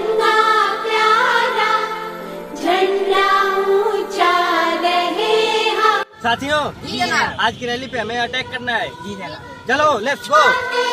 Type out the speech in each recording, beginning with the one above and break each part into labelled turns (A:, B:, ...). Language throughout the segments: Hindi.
A: तिरंगा प्यारा झंडा ऊंचा रहे हम।
B: साथियों आज की रैली पे हमें अटैक करना है। चलो लेट्स गो।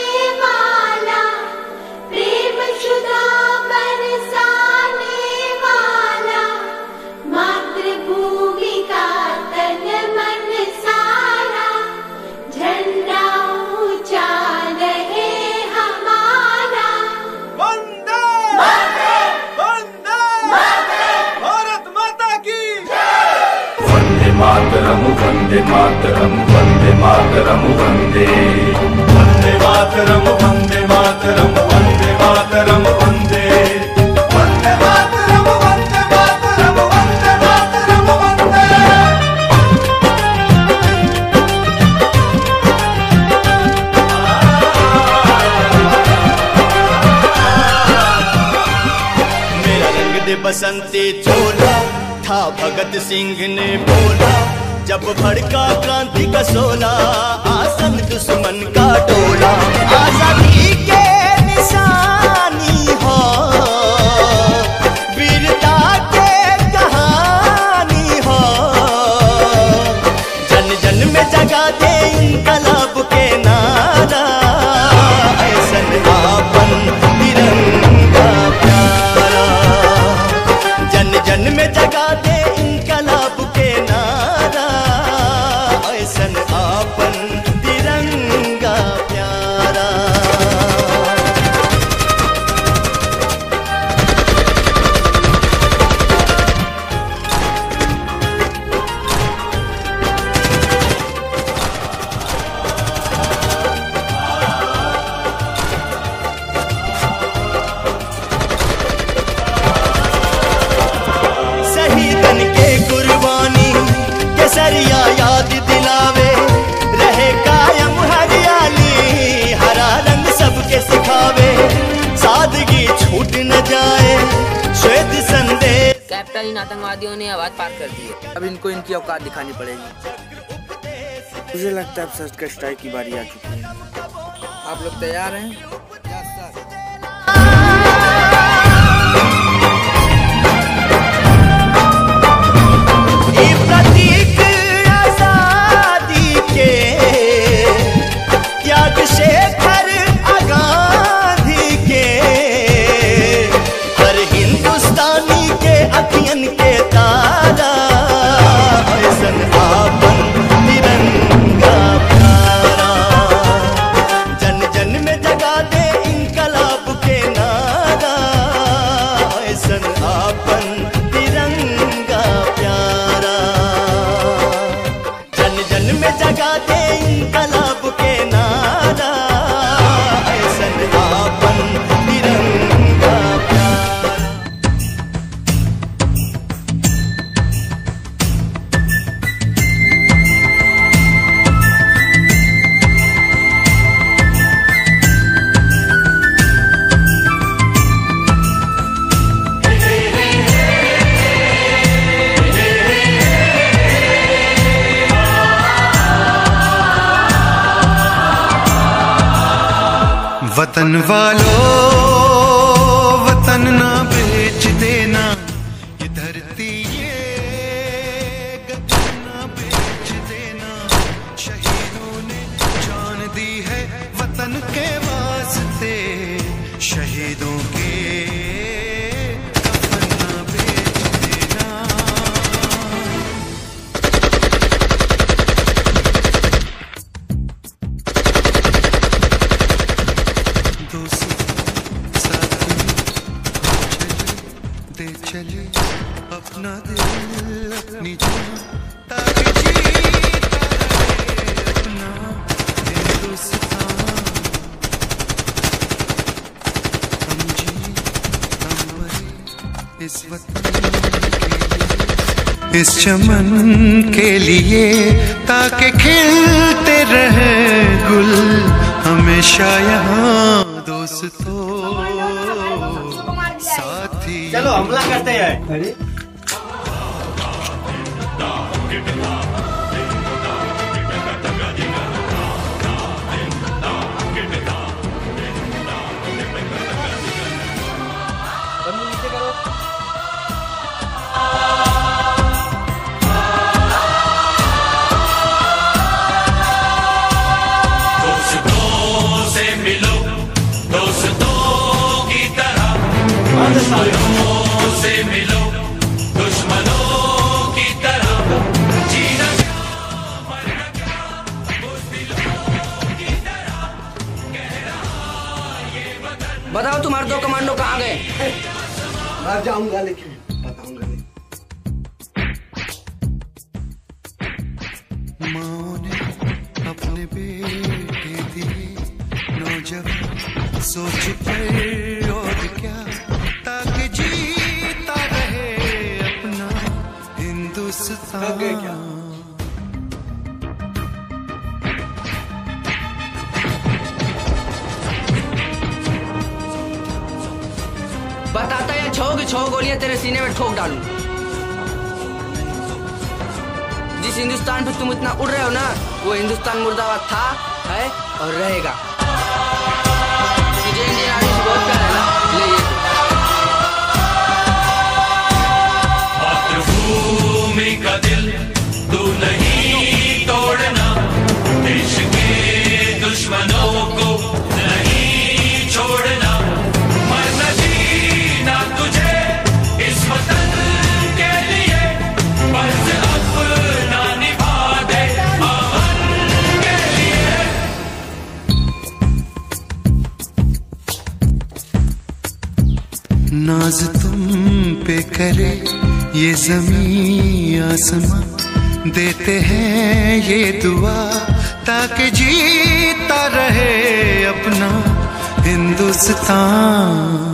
A: प्रेम शुदा बरसाने वाला मातृभूमि का तन मन सारा झंडा ऊंचा रहे हमारा।
C: वंदे वंदे भारत माता की
D: वंदे मातरम वंदे मातरम वंदे मातरम वंदे वंदे मातरम वंदे मातरम वंदे मातरम वंदे वंदे मातरम वंदे मातरम वंदे मातरम वंदे। मेरा रंग दे बसंती चोला था भगत सिंह ने बोला, जब भड़का क्रांति का शोला आसन दुश्मन का टोला। आजादी के निशानी हो वीरता के कहानी हो, जन जन में जगा दे इनकलाब के नारा। ऐसन आपन तिरंगा प्यारा, जन जन में जगा दे इनकलाब के नारा। ऐसन आपन तिरंगा प्यारा। शहीदन के कुर्बानी केसरिया याद दिलावे, रहे कायम हरियाली हरा रंग सबके सिखावे। सादगी छूट न जाए श्वेत संदेश।
E: कैप्टन इन आतंकवादियों ने आवाज पार कर दी है, अब इनको इनकी औकात दिखानी पड़ेगी।
F: मुझे लगता है अब सच का स्ट्राइक की बारी आ चुकी है।
E: आप लोग तैयार हैं?
D: प्रतीक आजादी के त्याग शेखर आगाधी के, हर हिंदुस्तानी के अखियन के तारा। ऐसन आपन तिरंगा प्यारा, जन जन में जगा दे इनकलाब के नारा। ऐसन आपन तिरंगा प्यारा, जन जन में जगा दे इनकलाब के नारा। ऐसन आपन तिरंगा प्यारा।
G: वतन वालों वतन ना बेच देना, ये धरती ये गगन ना बेच देना। शहीदों ने जान दी है वतन के वास्ते, शहीदों के कफन ना बेच देना। दे चले अपना दिल अपनी जान, ताकि जीता रहे अपना हिंदुस्तान। हम जी हम मरे इस वतन के लिए, इस चमन के लिए, ताकि खिलते रहे गुल हमेशा यहाँ। दोस्तों साथी
B: चलो हमला करते हैं।
F: अरे
H: दोस्तों की तरह दुश्मनों से मिलो, दुश्मनों की तरह जीना क्या मरना क्या, बुज़दिलों की तरह कह रहा ये वतन।
E: बताओ तुम्हारे 2 कमांडो कहाँ गए?
F: मैं जाऊंगा लेकिन बताऊंगा नहीं।
G: माँ ने अपने बेटे दिए नौजवान सोच कर और क्या, ताकि जीता रहे अपना हिंदुस्तान।
E: बताता या 6 गोलियां तेरे सीने में ठोक डालूं। जिस हिंदुस्तान पे तुम इतना उड़ रहे हो ना, वो हिंदुस्तान मुर्दाबाद था, है और रहेगा। तुझे इंडियन आर्मी से बहुत प्यार है ना, ले ये।
H: मातृभूमि का दिल तू नहीं तोड़ना, देश के दुश्मनों को नहीं छोड़ना, मरना जीना तुझे इस वतन के लिए, फर्ज अपना निभा दे अमन के लिए।
G: नाज तुम पे करे ये ज़मीं आसमां, देते हैं ये दुआ ताकि जीता रहे अपना हिंदुस्तान।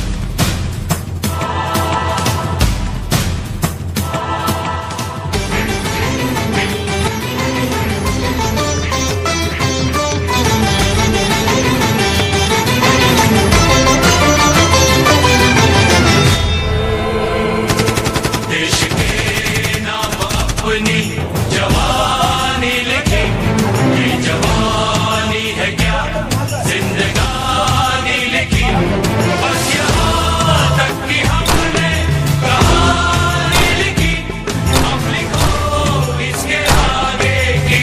H: देश के नाम अपनी जवानी लिखी, ये जवानी है क्या जिंदगानी लिखी, बस यहाँ तक कि हमने कहानी लिखी, अब लिखो इसके आगे की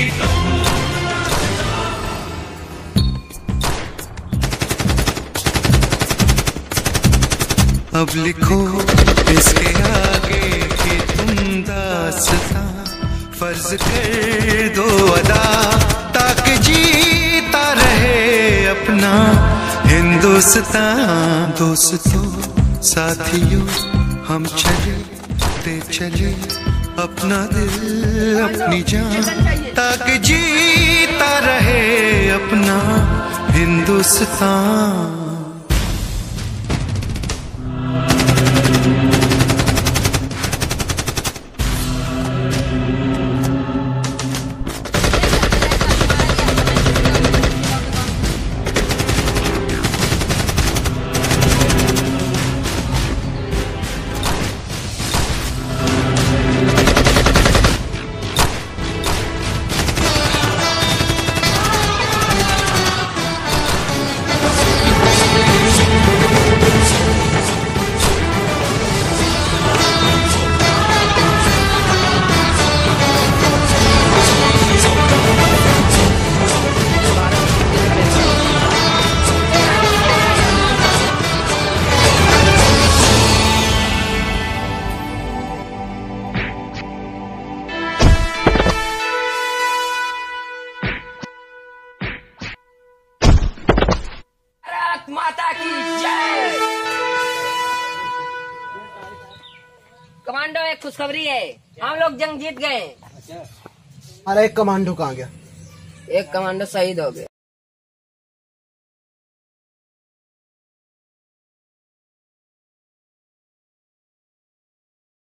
G: अब लिखो इसके आगे की तुम दास्तां, फर्ज कर दो अदा ताकि जीता रहे अपना हिंदुस्तान। दोस्तों साथियों हम चले अपना दिल अपनी जान, ताकि जीता रहे अपना हिंदुस्तान।
E: माता की जय। कमांडो एक खुशखबरी है, हम लोग जंग जीत गए।
F: अरे एक कमांडो कहाँ गया?
E: एक कमांडो शहीद हो गया।